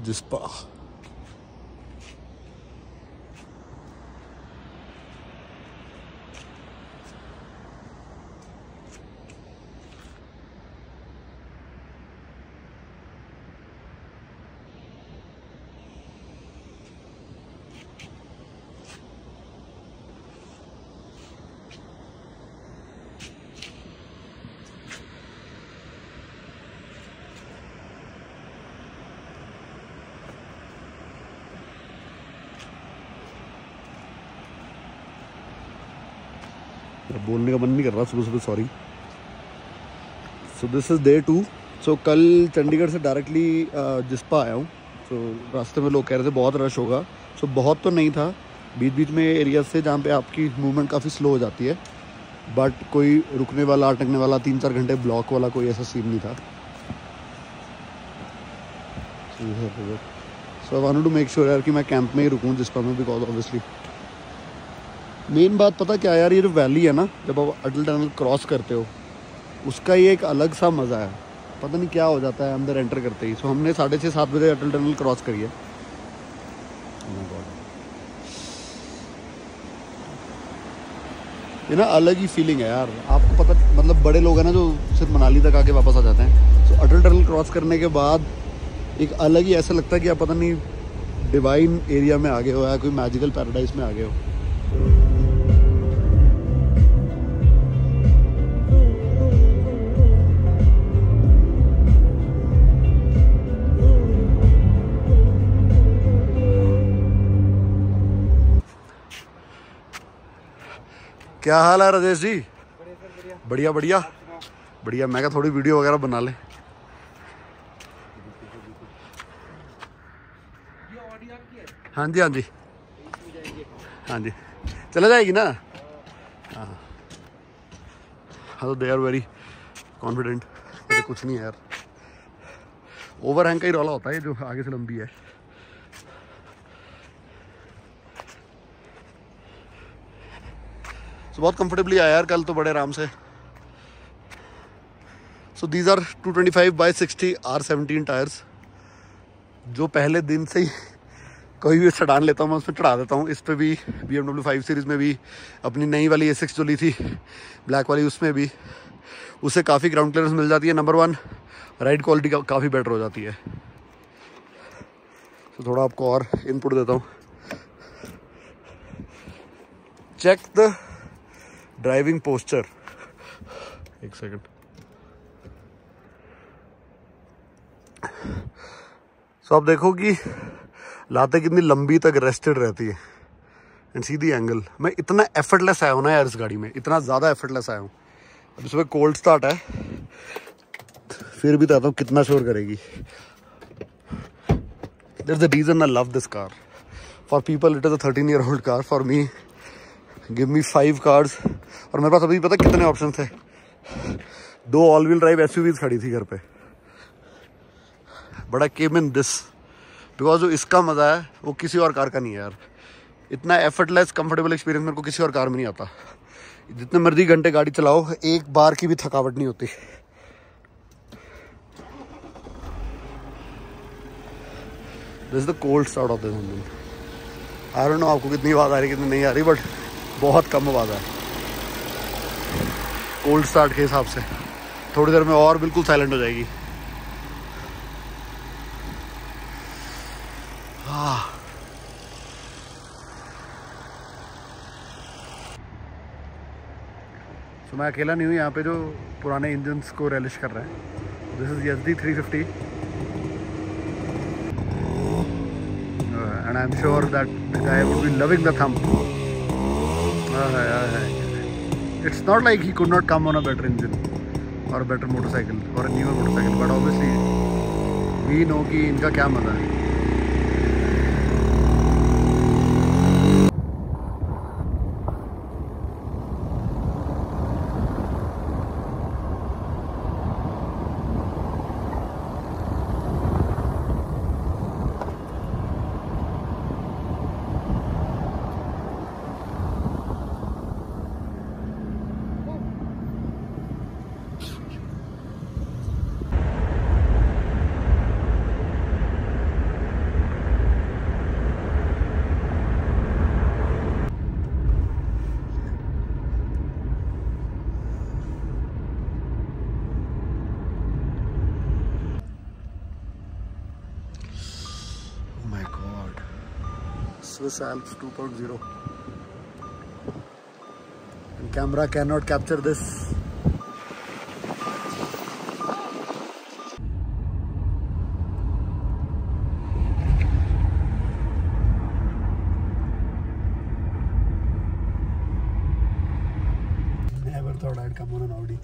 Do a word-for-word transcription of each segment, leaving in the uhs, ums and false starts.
जिस्पा। बोलने का मन नहीं कर रहा सुबह सुबह, sorry. So this is day two. So कल चंडीगढ़ से डायरेक्टली जिस्पा आया हूँ। सो so, रास्ते में लोग कह रहे थे बहुत रश होगा। सो so, बहुत तो नहीं था, बीच बीच में एरियाज से जहाँ पे आपकी मूवमेंट काफ़ी स्लो हो जाती है, बट कोई रुकने वाला अटकने वाला तीन चार घंटे ब्लॉक वाला कोई ऐसा सीन नहीं था। So I wanted to make sure यार कि मैं कैंप में ही रुकूँ जिस्पा में, बिकॉज ऑब्वियसली मेन बात पता क्या यार, ये जो वैली है ना, जब आप अटल टनल क्रॉस करते हो उसका ये एक अलग सा मज़ा है। पता नहीं क्या हो जाता है अंदर एंटर करते ही। सो हमने साढ़े छः सात बजे अटल टनल क्रॉस करी है। ये ना अलग ही फीलिंग है यार। आपको पता, मतलब बड़े लोग हैं ना जो सिर्फ मनाली तक आके वापस आ जाते हैं। सो अटल टनल क्रॉस करने के बाद एक अलग ही ऐसा लगता है कि आप पता नहीं डिवाइन एरिया में आ गए हो या कोई मैजिकल पैराडाइज में आ गए हो। क्या हाल है राजेश जी? बढ़िया बढ़िया बढ़िया। मैं क्या थोड़ी वीडियो वगैरह बना ले। हाँ जी हाँ जी हाँ जी, चला जाएगी ना। हाँ हाँ, तो दे आर वेरी कॉन्फिडेंट। मुझे कुछ नहीं है यार, ओवर हैंग का ही रौला होता है जो आगे से लंबी है। तो बहुत कंफर्टेबली आया यार कल तो, बड़े आराम से। So these are two twenty five by sixty R seventeen tyres, जो पहले दिन से ही कोई भी चढ़ान लेता हूँ मैं उस पर चढ़ा देता हूँ। इस पर भी B M W five series में भी, अपनी नई वाली ए सिक्स जो ली थी ब्लैक वाली, उसमें भी उससे काफ़ी ग्राउंड क्लियरेंस मिल जाती है। नंबर वन, राइड क्वालिटी का काफ़ी बेटर हो जाती है। तो थोड़ा आपको और इनपुट देता हूँ। Check the driving posture. एक सेकंड। सो आप देखो कि लाते कितनी लंबी तक रेस्टेड रहती है, एंड सी दी एंगल। मैं इतना एफर्टलेस आया हूँ ना यार इस गाड़ी में, इतना ज़्यादा एफर्टलेस आया हूँ। अब इसमें कोल्ड स्टार्ट है, फिर भी बताता हूँ कितना शोर करेगी। There's a reason I love this car. For people it is a thirteen year old car. For me, give me five cars. और मेरे पास अभी पता कितने ऑप्शन थे। दो ऑल व्हील ड्राइव एसयूवीज खड़ी थी घर पे, but I came in this because जो इसका मज़ा है वो किसी और कार का नहीं है यार। इतना एफर्टलेस कंफर्टेबल एक्सपीरियंस मेरे को किसी और कार में नहीं आता। जितने मर्जी घंटे गाड़ी चलाओ, एक बार की भी थकावट नहीं होती। This is the cold start of this engine. I don't know आपको कितनी आवाज़ आ रही कितनी नहीं आ रही, बट बहुत कम आवाज़ है कोल्ड स्टार्ट के हिसाब से। थोड़ी देर में और बिल्कुल साइलेंट हो जाएगी। हाँ, तो मैं अकेला नहीं हूँ यहाँ पे जो पुराने इंजन्स को रेलिश कर रहे हैं। This is H D three fifty and I am sure that the guy would be loving the thumb. It's not like he could not come on a better engine और better motorcycle और newer motorcycle, but obviously we know कि इनका क्या मज़ा है। Swiss Alps two point oh. And camera cannot capture this. Never thought I'd come on an Audi.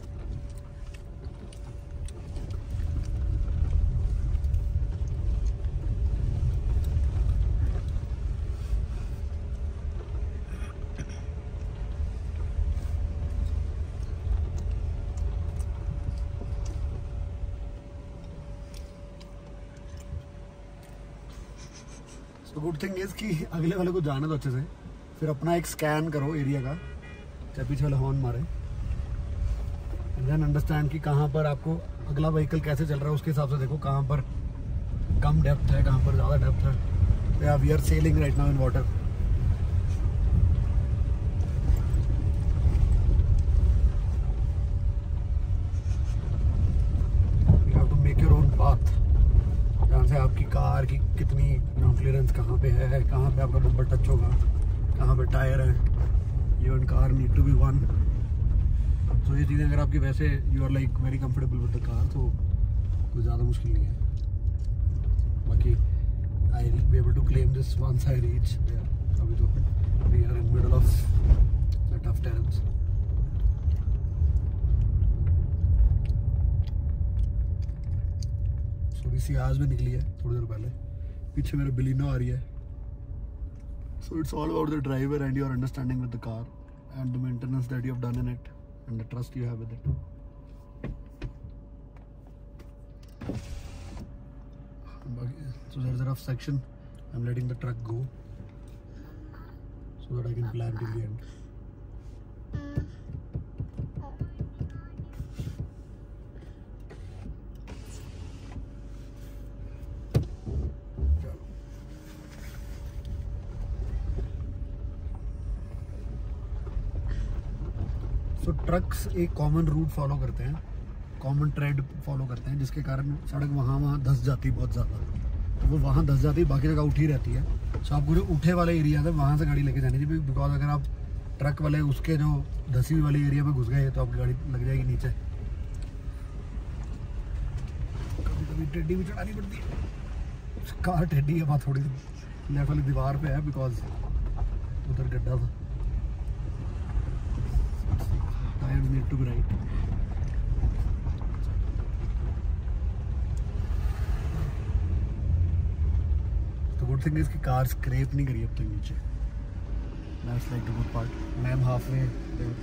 तो good thing is कि अगले वाले को जाने दो अच्छे से, फिर अपना एक स्कैन करो एरिया का, चाहे पीछे वाला हॉर्न मारे, एंड देन अंडरस्टैंड कि कहाँ पर आपको अगला व्हीकल कैसे चल रहा है, उसके हिसाब से देखो कहाँ पर कम डेप्थ है, कहाँ पर ज़्यादा डेप्थ है। या we are sailing right now in water. You have to make your own path, जहाँ से आपकी कार की कितनी क्लियरेंस कहाँ पे है, कहाँ पे आपका बम्पर टच होगा, कहाँ पे टायर है। You and car need to be one. तो ये चीज़ें अगर आपकी वैसे you are like very comfortable with the car, तो कोई ज़्यादा मुश्किल नहीं है। बाकी I will be able to claim this once I reach there. अभी तो we are in middle of the tough terrains. थोड़ी सी आज भी निकली है थोड़ी देर पहले, पीछे मेरा बिलिनो आ रही है। So it's all about the driver and your understanding with the car and the maintenance that you have done in it and the trust you have with it. So there's a rough section. I'm letting the truck go so that I can plan till the end. So trucks एक common route follow करते हैं, common trade follow करते हैं, जिसके कारण सड़क वहाँ वहाँ धंस जाती है बहुत ज़्यादा। तो वो वहाँ धंस जाती है, बाकी जगह उठी रहती है। सो आपको जो उठे वाले एरिया है वहाँ से गाड़ी लेके जानी चाहिए, बिकॉज अगर आप ट्रक वाले उसके जो धसी हुई वाली एरिया में घुस गए तो आपकी गाड़ी लग जाएगी नीचे। कभी कभी टेढ़ी भी चढ़ानी पड़ती है, कार टेढ़ी है वहाँ थोड़ी लेफ्ट वाली दीवार पे है, बिकॉज उधर गड्ढा था। Tires need to be right. The good thing is कि कार स्क्रैप नहीं करी अब तक नीचे। That's like the good part. And I'm halfway there.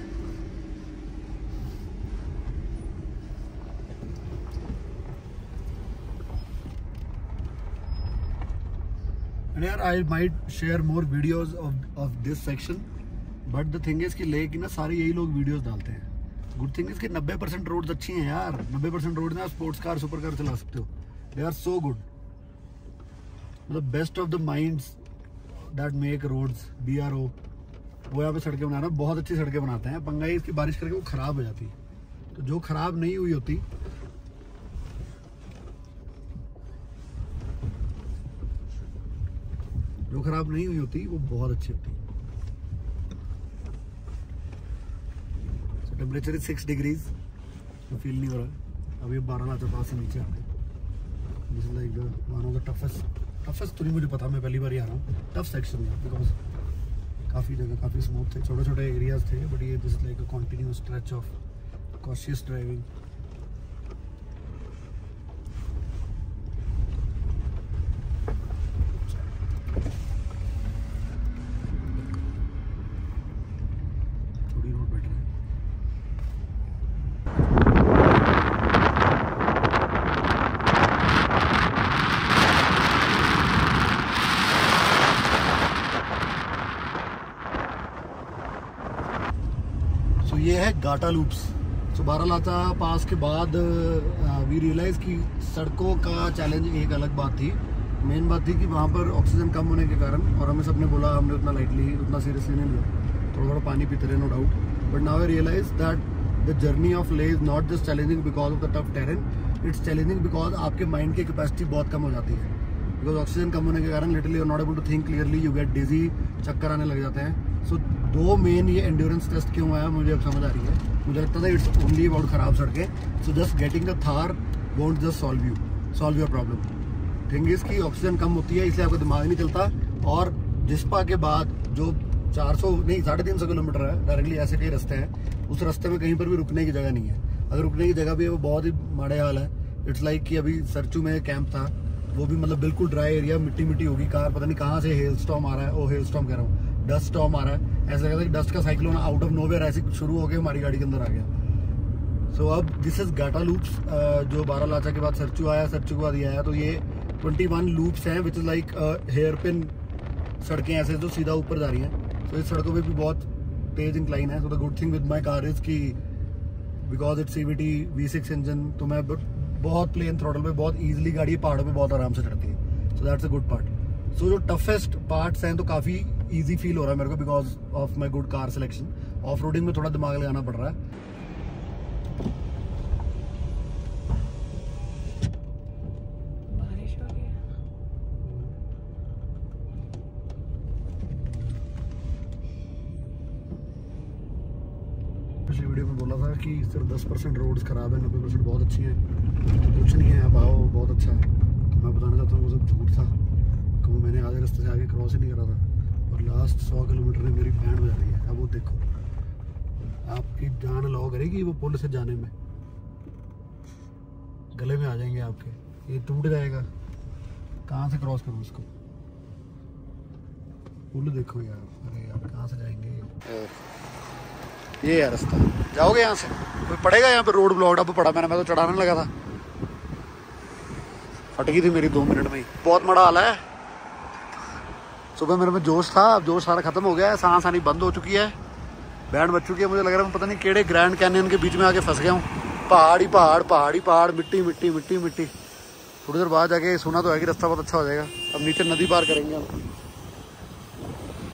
And यार I might share more videos of of this section. But the thing is कि लेकिन ना सारे यही लोग वीडियोस डालते हैं। गुड थिंग इज कि नब्बे परसेंट रोड्स अच्छी हैं यार, नब्बे परसेंट रोड में आप स्पोर्ट्स कार सुपर कार चला सकते हो। दे आर सो गुड, मतलब best of the minds that make roads, B R O, वो यहाँ पे सड़कें बना रहे हैं, बहुत अच्छी सड़कें बनाते हैं। पंगा इसकी बारिश करके वो खराब हो जाती है, तो जो खराब नहीं हुई होती जो खराब नहीं हुई होती वो बहुत अच्छी होती है। टेम्परेचर इज सिक्स डिग्रीज, तो फील नहीं हो रहा। अभी बारह लाचा पास से नीचे आ गए। This is like one of the toughest toughest तो नहीं मुझे पता, मैं पहली बार ही आ रहा हूँ। टफ सेक्शन है बिकॉज काफ़ी जगह काफ़ी स्मूथ थे, छोटे छोटे एरियाज थे, बट ये this like a continuous stretch of cautious driving. थोड़ी रोड बेटर है। ये है गाटा लूप्स। सो बारालाचा पास के बाद वी रियलाइज कि सड़कों का चैलेंज एक अलग बात थी। मेन बात थी कि वहाँ पर ऑक्सीजन कम होने के कारण, और हमें सबने बोला, हमने उतना लाइटली उतना सीरियसली नहीं लिया, थोड़ा थोड़ा पानी पीते रहे no doubt. But now I realize that the journey of Leh is not just challenging because of the tough terrain, it's challenging because आपके माइंड की कैपेसिटी बहुत कम हो जाती है। बिकॉज ऑक्सीजन कम होने के कारण literally you not able to think clearly, you get dizzy, चक्कर आने लग जाते हैं। सो so, दो मेन ये एंड्योरेंस टेस्ट क्यों आया मुझे अब समझ आ रही है। मुझे लगता था इट्स ओनली अबाउट खराब सड़कें। So just getting the Thar won't just solve you solve your problem. Thing is की ऑक्सीजन कम होती है इसलिए आपका दिमाग नहीं चलता। और जिस्पा के बाद जो चार सौ नहीं साढ़े तीन सौ किलोमीटर है डायरेक्टली ऐसे कई रास्ते हैं, उस रास्ते में कहीं पर भी रुकने की जगह नहीं है। अगर रुकने की जगह भी है वो बहुत ही माड़े हाल है। इट्स लाइक कि अभी सरचू में कैंप था, वो भी मतलब बिल्कुल ड्राई एरिया, मिट्टी मिट्टी होगी, कार पता नहीं कहाँ से हेल स्टॉर्म आ रहा है, ओ हेल स्टॉर्म कह रहा हूँ, डस्ट स्टॉर्म आ रहा है। ऐसा लगता है कि डस्ट का साइक्लोन आउट ऑफ नोवेयर ऐसे शुरू होकर हमारी गाड़ी के अंदर आ गया। सो so, अब दिस इज गाटा लूप्स, जो बारालाचा के बाद सरचू आया, सरचू के बाद ये आया, तो ये ट्वेंटी वन लूप्स हैं which is like hairpin सड़कें ऐसे जो सीधा ऊपर जा रही हैं। तो so, इस सड़कों पे भी बहुत तेज इंक्लाइन है। So the good thing with my car is की because it's C V T V six engine, तो मैं बहुत प्लेन थ्रोटल पे बहुत ईजिली गाड़ी पहाड़ों पे बहुत आराम से चढ़ती है। So that's a good part. So जो टफेस्ट पार्ट्स हैं तो काफ़ी ईजी फील हो रहा है मेरे को because of my good car selection. Off roading में थोड़ा दिमाग लगाना पड़ रहा है। पिछली वीडियो में बोला था कि सिर्फ दस परसेंट रोड्स खराब है, नब्बे परसेंट बहुत अच्छी हैं। तो कुछ नहीं है, अब आओ बहुत अच्छा है। तो मैं बताना चाहता हूँ वो सब झूठ था, क्योंकि मैंने आधे रास्ते से आगे क्रॉस ही नहीं करा था और लास्ट सौ किलोमीटर में मेरी बैंड बजा रही है। अब वो देखो आपकी जान अलाउ करेगी वो पुल से जाने में, गले में आ जाएंगे आपके, ये टूट जाएगा। कहाँ से क्रॉस करूँ इसको? पुल देखो यार, अरे यार कहाँ से जाएंगे? ये है रास्ता, जाओगे यहाँ से? कोई पड़ेगा यहाँ पे? रोड ब्लॉक अब पड़ा, मैंने मैं तो चढ़ाने लगा था, फट गई थी मेरी दो मिनट में ही। बहुत बड़ा हाल है। सुबह मेरे में जोश था, अब जोश सारा खत्म हो गया है, सांस आनी बंद हो चुकी है, बैंड बच चुकी है। मुझे लग रहा है मैं पता नहीं केड़े ग्रैंड कैनियन के बीच में आके फंस गया हूँ। पहाड़ी पहाड़ पहाड़ी पहाड़, मिट्टी मिट्टी मिट्टी मिट्टी। थोड़ी देर बाद जाके सुना तो है कि रास्ता बहुत अच्छा हो जाएगा। अब नीचे नदी पार करेंगे हम।